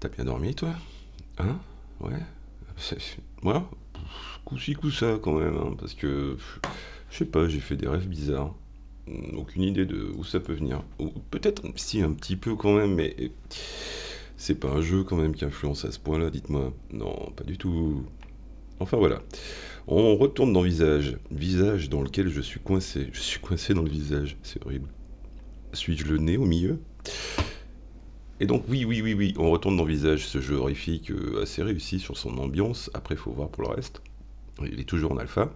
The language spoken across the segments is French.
T'as bien dormi, toi? Hein? Ouais? Moi? Coup-ci, coup-ça, quand même, hein, parce que... Je sais pas, j'ai fait des rêves bizarres. Aucune idée de où ça peut venir. Ou peut-être, si, un petit peu quand même, mais... C'est pas un jeu, quand même, qui influence à ce point-là, dites-moi. Non, pas du tout. Enfin, voilà. On retourne dans Visage. Visage dans lequel je suis coincé. Je suis coincé dans le visage, c'est horrible. Suis-je le nez au milieu? Et donc oui, oui, oui, oui, on retourne dans Visage, ce jeu horrifique assez réussi sur son ambiance. Après, il faut voir pour le reste. Il est toujours en alpha.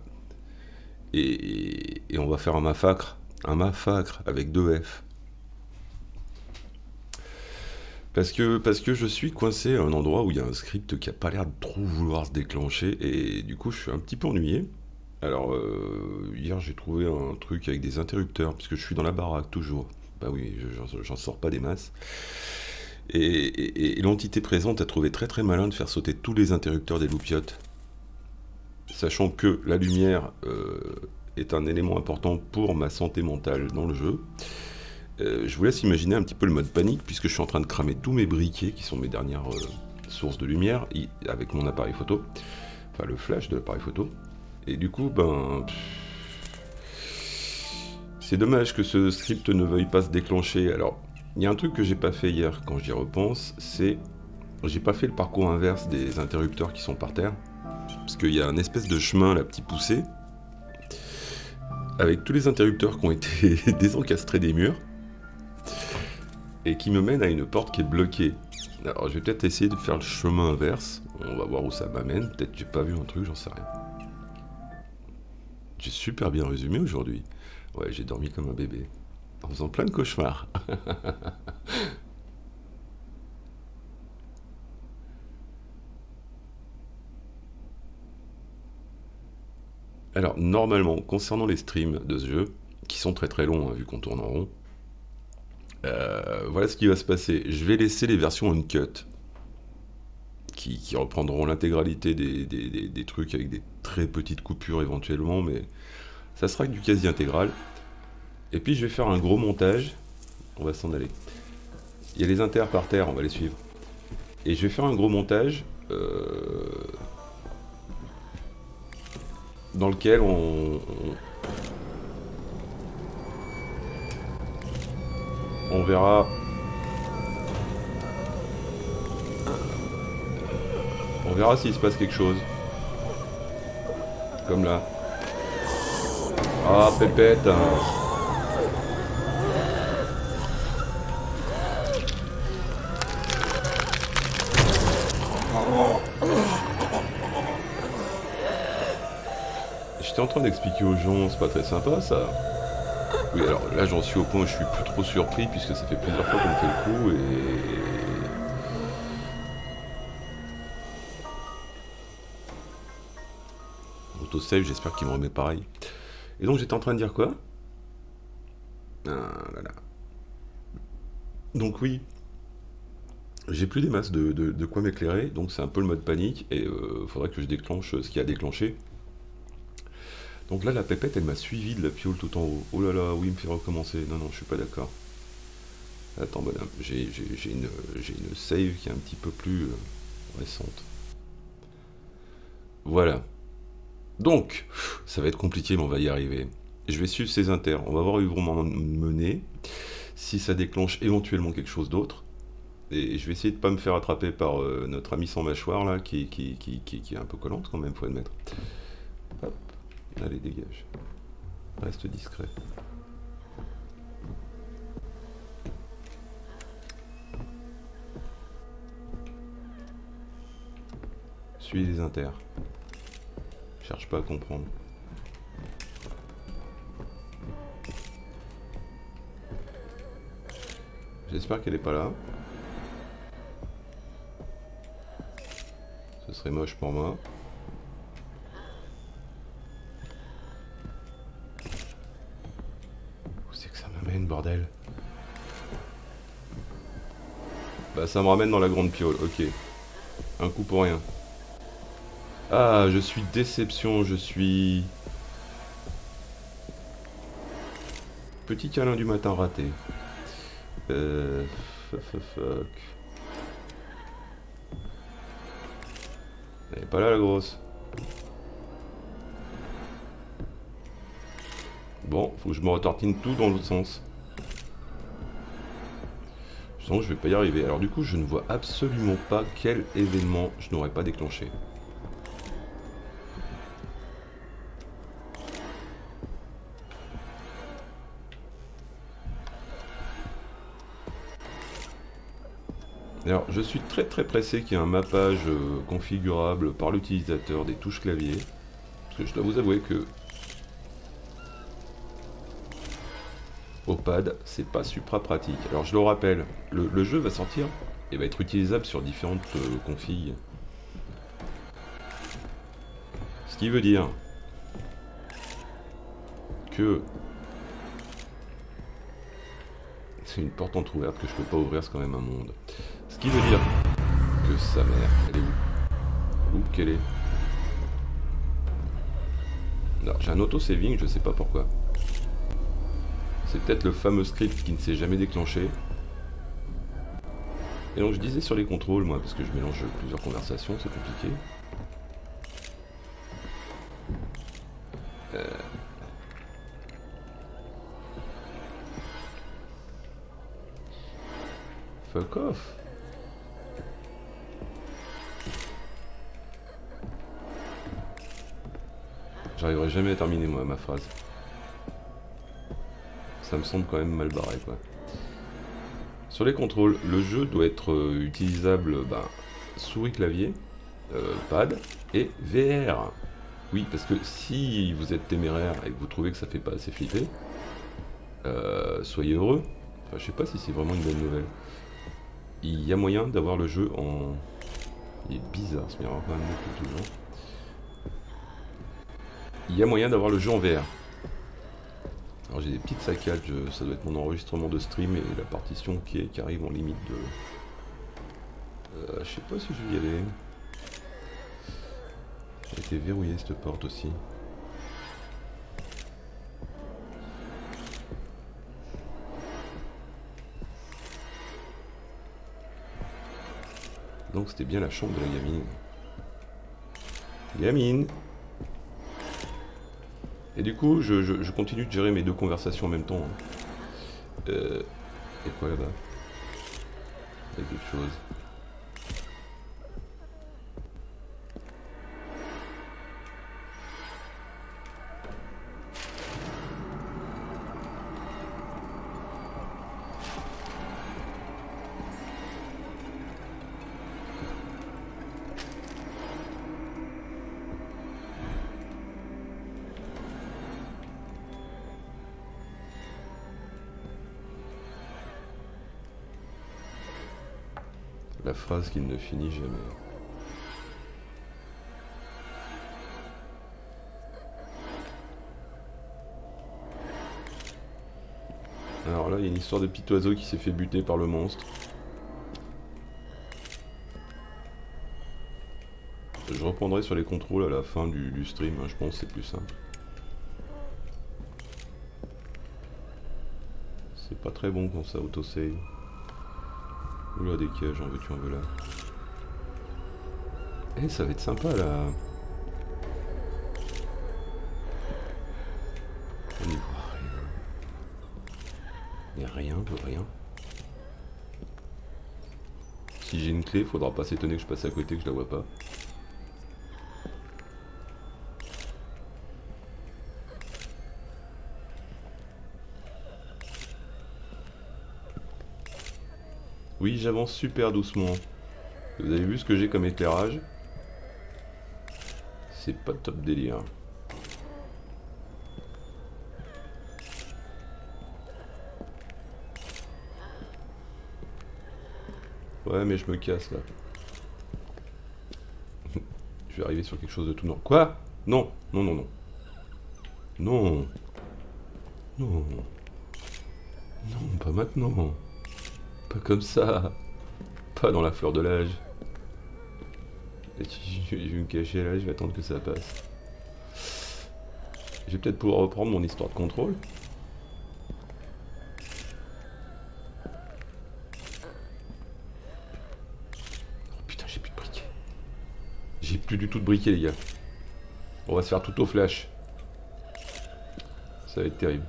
Et on va faire un massacre. Un massacre avec deux F. Parce que je suis coincé à un endroit où il y a un script qui a pas l'air de trop vouloir se déclencher. Et du coup, je suis un petit peu ennuyé. Alors, hier, j'ai trouvé un truc avec des interrupteurs. Parce que je suis dans la baraque, toujours. Bah oui, j'en sors pas des masses. Et l'entité présente a trouvé très très malin de faire sauter tous les interrupteurs des loupiotes, sachant que la lumière est un élément important pour ma santé mentale dans le jeu. Je vous laisse imaginer un petit peu le mode panique, puisque je suis en train de cramer tous mes briquets, qui sont mes dernières sources de lumière, avec mon appareil photo, enfin le flash de l'appareil photo. Et du coup, ben... C'est dommage que ce script ne veuille pas se déclencher. Alors, il y a un truc que j'ai pas fait hier quand j'y repense, c'est... J'ai pas fait le parcours inverse des interrupteurs qui sont par terre, parce qu'il y a un espèce de chemin, la petite poussée, avec tous les interrupteurs qui ont été désencastrés des murs, et qui me mène à une porte qui est bloquée. Alors je vais peut-être essayer de faire le chemin inverse, on va voir où ça m'amène, peut-être que j'ai pas vu un truc, j'en sais rien. J'ai super bien résumé aujourd'hui. Ouais, j'ai dormi comme un bébé, en faisant plein de cauchemars. Alors normalement, concernant les streams de ce jeu, qui sont très très longs, hein, vu qu'on tourne en rond, voilà ce qui va se passer. Je vais laisser les versions uncut, qui reprendront l'intégralité des trucs avec des très petites coupures éventuellement, mais ça sera du quasi intégral. Et puis je vais faire un gros montage. On va s'en aller. Il y a les inters par terre, on va les suivre. Et je vais faire un gros montage dans lequel on verra. On verra s'il se passe quelque chose. Comme là. Ah, pépette, hein. J'étais en train d'expliquer aux gens, c'est pas très sympa ça. Oui, alors là j'en suis au point où je suis plus trop surpris puisque ça fait plusieurs fois qu'on me fait le coup et... Autosave, j'espère qu'il me remet pareil. Et donc j'étais en train de dire quoi? Ah là là. Donc oui, j'ai plus des masses de quoi m'éclairer, donc c'est un peu le mode panique et faudrait que je déclenche ce qui a déclenché. Donc là la pépette elle m'a suivi de la piole tout en haut. Oh là là, oui il me fait recommencer. Non non, je suis pas d'accord. Attends, bonhomme, j'ai une save qui est un petit peu plus récente. Voilà. Donc, ça va être compliqué, mais on va y arriver. Je vais suivre ces inters. On va voir où ils vont m'emmener. Si ça déclenche éventuellement quelque chose d'autre. Et je vais essayer de pas me faire attraper par notre ami sans mâchoire là, qui est un peu collante quand même, faut admettre. Hop, allez, dégage. Reste discret. Suis les inters. Cherche pas à comprendre. J'espère qu'elle est pas là. Ce serait moche pour moi. Où c'est que ça m'amène, bordel? Bah ça me ramène dans la grande piole, ok. Un coup pour rien. Ah, je suis déception, je suis... Petit câlin du matin raté. Fuck. Elle est pas là la grosse. Bon, faut que je me retortine tout dans l'autre sens. Je sens que je vais pas y arriver. Alors du coup, je ne vois absolument pas quel événement je n'aurais pas déclenché. Alors, je suis très pressé qu'il y ait un mappage configurable par l'utilisateur des touches clavier. Parce que je dois vous avouer que au pad, c'est pas supra pratique. Alors je le rappelle, le jeu va sortir et va être utilisable sur différentes configs. Ce qui veut dire que c'est une porte entrouverte que je peux pas ouvrir, c'est quand même un monde. Ce qui veut dire que sa mère, elle est où? Où qu'elle est? Alors j'ai un auto-saving, je sais pas pourquoi. C'est peut-être le fameux script qui ne s'est jamais déclenché. Et donc je disais sur les contrôles, moi, parce que je mélange plusieurs conversations, c'est compliqué. Fuck off. J'arriverai jamais à terminer moi ma phrase. Ça me semble quand même mal barré quoi. Sur les contrôles, le jeu doit être utilisable souris clavier, pad et VR. Oui, parce que si vous êtes téméraire et que vous trouvez que ça fait pas assez flipper, soyez heureux. Enfin, je sais pas si c'est vraiment une bonne nouvelle. Il y a moyen d'avoir le jeu en... Il est bizarre ce miroir quand même depuis toujours. Il y a moyen d'avoir le jeu en VR. Alors j'ai des petites saccades, ça doit être mon enregistrement de stream et la partition qui arrive en limite de... je sais pas si je vais y aller. J'ai été verrouillé cette porte aussi. Donc c'était bien la chambre de la gamine. Gamine! Et du coup, je continue de gérer mes deux conversations en même temps. Et quoi là-bas? Il y a quelque chose. La phrase qui ne finit jamais. Alors là, il y a une histoire de petit oiseau qui s'est fait buter par le monstre. Je reprendrai sur les contrôles à la fin du stream, hein, je pense que c'est plus simple. C'est pas très bon quand ça auto-save. Oula, des cages, en veux-tu, en veux là. Eh, ça va être sympa là. On y voit rien. Y'a rien, rien. Si j'ai une clé, faudra pas s'étonner que je passe à côté, que je la vois pas. Oui, j'avance super doucement. Vous avez vu ce que j'ai comme éclairage? C'est pas top délire. Ouais, mais je me casse là. Je vais arriver sur quelque chose de tout noir. Quoi? Non, non, non, non. Non. Non. Non, pas maintenant. Pas comme ça. Pas dans la fleur de l'âge. Je vais me cacher là, je vais attendre que ça passe. Je vais peut-être pouvoir reprendre mon histoire de contrôle. Oh putain, j'ai plus de briques. j'ai plus du tout de briquet, les gars. On va se faire tout au flash. Ça va être terrible.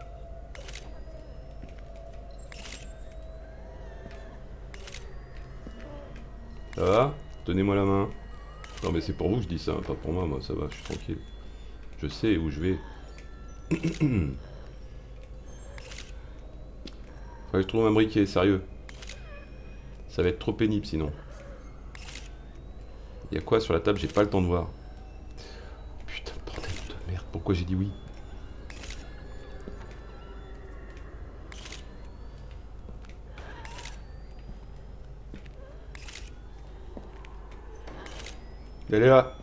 Ça va? Tenez-moi la main. Non mais c'est pour vous que je dis ça, pas pour moi, moi ça va, je suis tranquille. Je sais où je vais. Faudrait que je trouve un briquet, sérieux. Ça va être trop pénible sinon. Il y a quoi sur la table? J'ai pas le temps de voir. Putain, bordel de merde, pourquoi j'ai dit oui? Elle est là.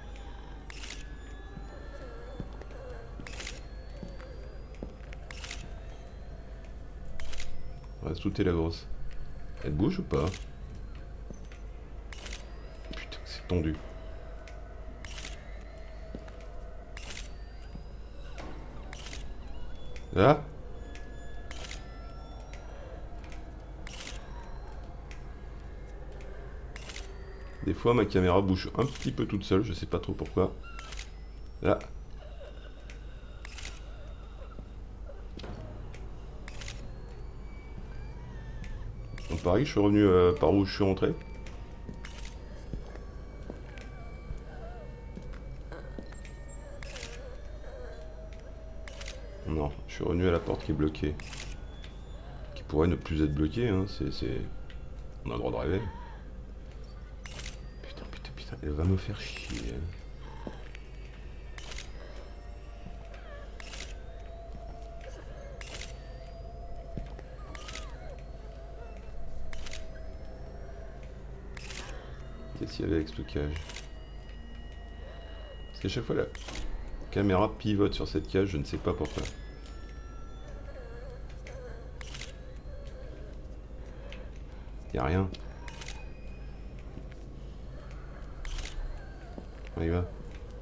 On va sauter la grosse. Elle bouge ou pas? Putain, c'est tendu. Là? Des fois ma caméra bouge un petit peu toute seule, je sais pas trop pourquoi. Là. On parie que je suis revenu par où je suis rentré. Non, je suis revenu à la porte qui est bloquée. Qui pourrait ne plus être bloquée, hein, c'est... On a le droit de rêver. Putain, putain, putain, elle va me faire chier. Qu'est-ce qu'il y avait avec ce cage? Parce qu'à chaque fois la caméra pivote sur cette cage, je ne sais pas pourquoi. Y a rien. On y va.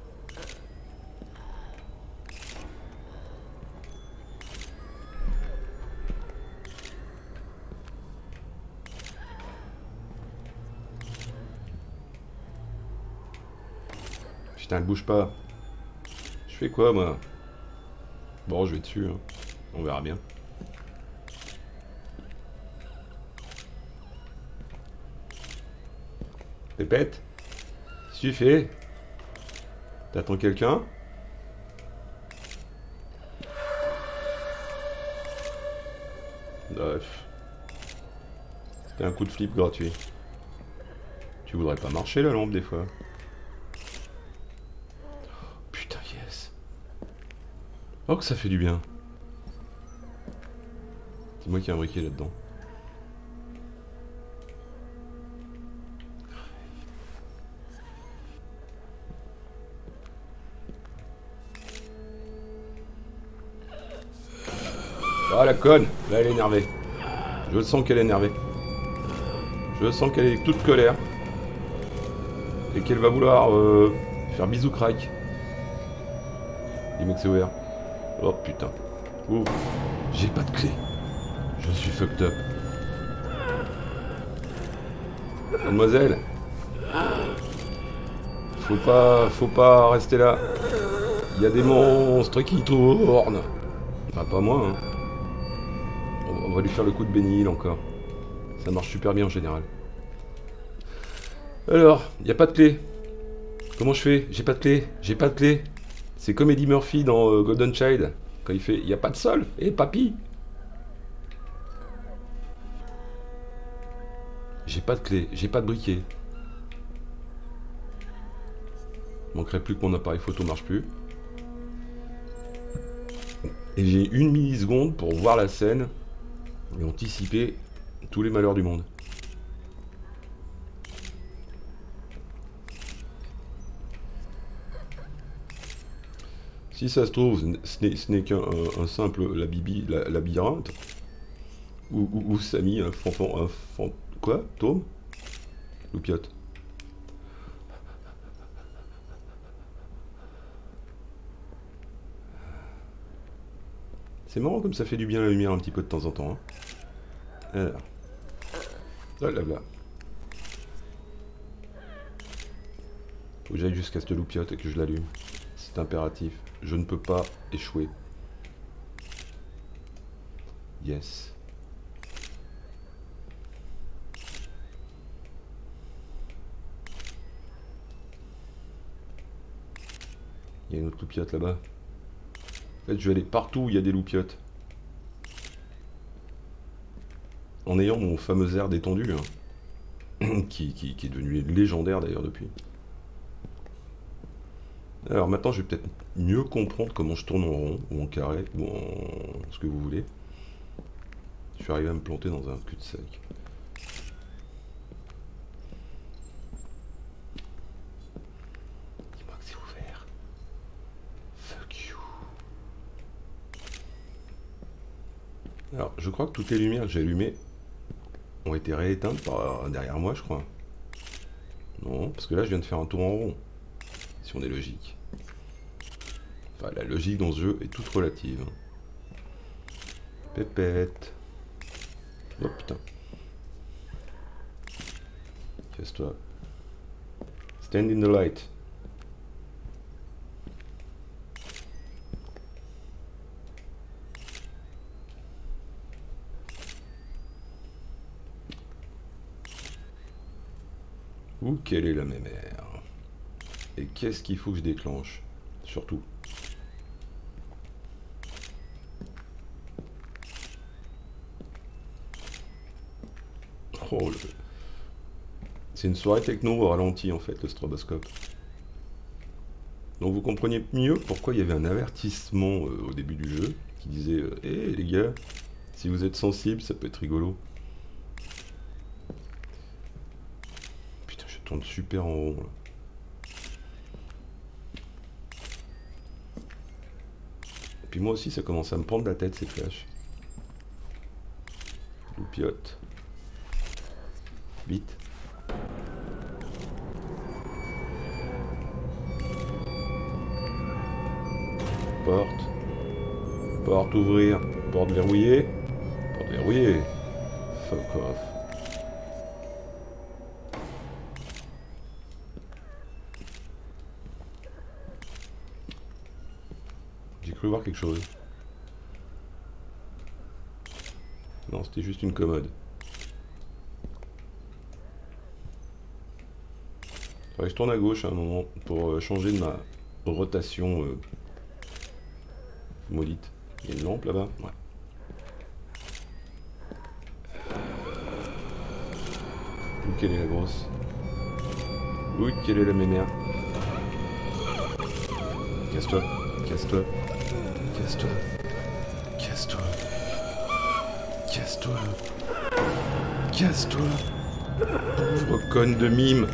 Putain, elle bouge pas. Je fais quoi, moi? Bon, je vais dessus, hein. On verra bien. Pépette? Qu'est-ce que tu fais? T'attends quelqu'un? Bref. C'était un coup de flip gratuit. Tu voudrais pas marcher la lampe des fois? Putain, yes. Oh que ça fait du bien. C'est moi qui ai un briquet là-dedans. Ah la conne, là elle est énervée. Je sens qu'elle est énervée. Je sens qu'elle est toute colère. Et qu'elle va vouloir faire bisou crack. Dis-moi que c'est ouvert. Oh putain. Ouf. J'ai pas de clé. Je suis fucked up. Mademoiselle. Faut pas rester là. Il y a des monstres qui tournent. Enfin, pas moi, hein. On va lui faire le coup de bénil encore. Ça marche super bien en général. Alors, il n'y a pas de clé. Comment je fais? J'ai pas de clé. J'ai pas de clé. C'est comme Eddie Murphy dans Golden Child. Quand il fait, il n'y a pas de sol. Eh, papy. J'ai pas de clé. J'ai pas de briquet. Manquerait plus que mon appareil photo marche plus. Et j'ai une milliseconde pour voir la scène et anticiper tous les malheurs du monde. Si ça se trouve, ce n'est qu'un simple labyrinthe. Ou Samy, quoi? Taume? Loupiote. C'est marrant comme ça fait du bien la lumière un petit peu de temps en temps. Hein. Alors. Oh là là. Faut que j'aille jusqu'à cette loupiote et que je l'allume. C'est impératif. Je ne peux pas échouer. Yes. Il y a une autre loupiote là-bas. En fait, je vais aller partout où il y a des loupiotes. En ayant mon fameux air détendu, hein, qui est devenu légendaire d'ailleurs depuis. Alors maintenant, je vais peut-être mieux comprendre comment je tourne en rond, ou en carré, ou en ce que vous voulez. Je suis arrivé à me planter dans un cul-de-sac. Dis-moi que c'est ouvert. Fuck you. Alors, je crois que toutes les lumières que j'ai allumées ont été rééteintes par derrière moi, je crois. Non, parce que là, je viens de faire un tour en rond. Si on est logique. Enfin, la logique dans ce jeu est toute relative. Pépette. Oh putain. Casse-toi. Stand in the light. Où quelle est la mémère? Et qu'est-ce qu'il faut que je déclenche? Surtout. Oh, c'est une soirée techno au ralenti en fait, le stroboscope. Donc vous compreniez mieux pourquoi il y avait un avertissement au début du jeu qui disait hé les gars, si vous êtes sensible, ça peut être rigolo. Putain, je tourne super en rond là. Et puis moi aussi, ça commence à me prendre la tête ces flashs. Loupiote. Vite. Porte. Porte ouvrir. Porte verrouillée. Porte verrouillée. Fuck off. J'ai cru voir quelque chose. Non, c'était juste une commode. Faudrait que je tourne à gauche à un moment pour changer de ma rotation maudite. Il y a une lampe là-bas? Ouais. Où quelle est la grosse? Où quelle est la mémère? Casse-toi, casse-toi, casse-toi, casse-toi, casse-toi, casse-toi, pauvre conne de mime.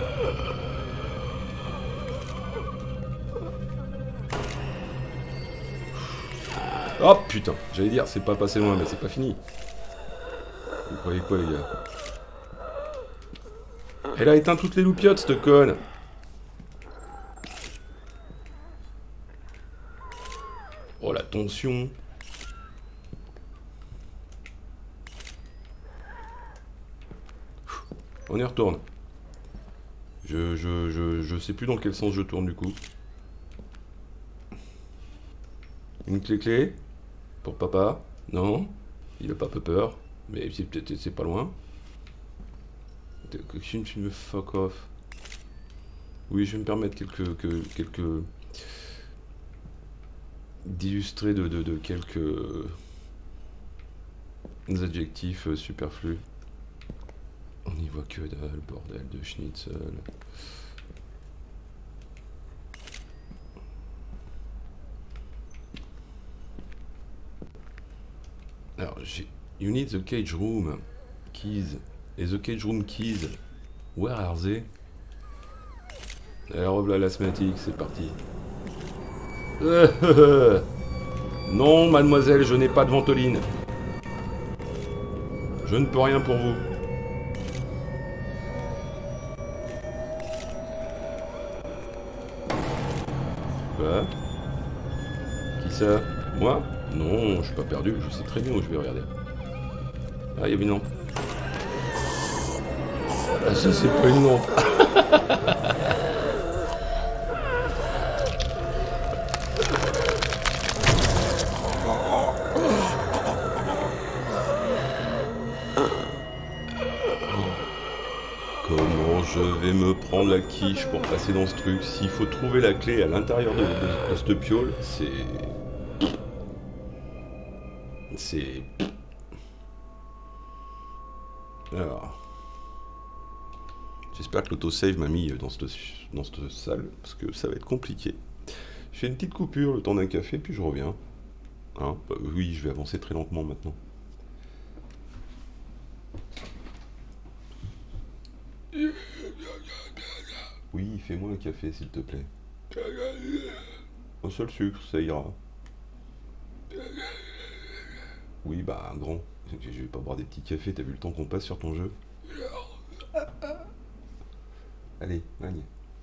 Oh putain, j'allais dire, c'est pas passé loin, mais c'est pas fini. Vous croyez quoi, les gars? Elle a éteint toutes les loupiotes, cette conne. Oh, la tension. On y retourne. Je sais plus dans quel sens je tourne, du coup. Une clé pour papa? Non, il a pas peu peur, mais peut-être c'est pas loin. Tu me fuck off. Oui, je vais me permettre quelques d'illustrer de quelques adjectifs superflus. On n'y voit que dalle, bordel de schnitzel. Alors, you need the cage room keys. Et the cage room keys, where are they? Allez, revoilà l'asthmatique, c'est parti. Non, mademoiselle, je n'ai pas de ventoline. Je ne peux rien pour vous. Quoi? Qui ça? Moi? Non, je suis pas perdu, je sais très bien où je vais regarder. Ah, il y avait une lampe. Ah, ça, c'est pas une lampe. Comment je vais me prendre la quiche pour passer dans ce truc? S'il faut trouver la clé à l'intérieur de cette piole, c'est... C'est... Alors... J'espère que l'autosave m'a mis dans cette salle, parce que ça va être compliqué. Je fais une petite coupure, le temps d'un café, puis je reviens. Hein, bah oui, je vais avancer très lentement maintenant. Oui, fais-moi un café, s'il te plaît. Un seul sucre, ça ira. Oui, bah, un grand. Je vais pas boire des petits cafés, t'as vu le temps qu'on passe sur ton jeu? Allez, allez.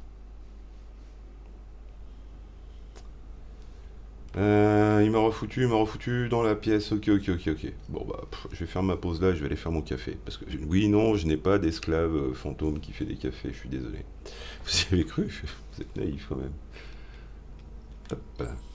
Il m'a refoutu dans la pièce. Ok, ok, ok, ok. Bon bah, je vais faire ma pause là, je vais aller faire mon café. Parce que, oui, non, je n'ai pas d'esclave fantôme qui fait des cafés, je suis désolé. Vous y avez cru? Vous êtes naïf quand même. Hop.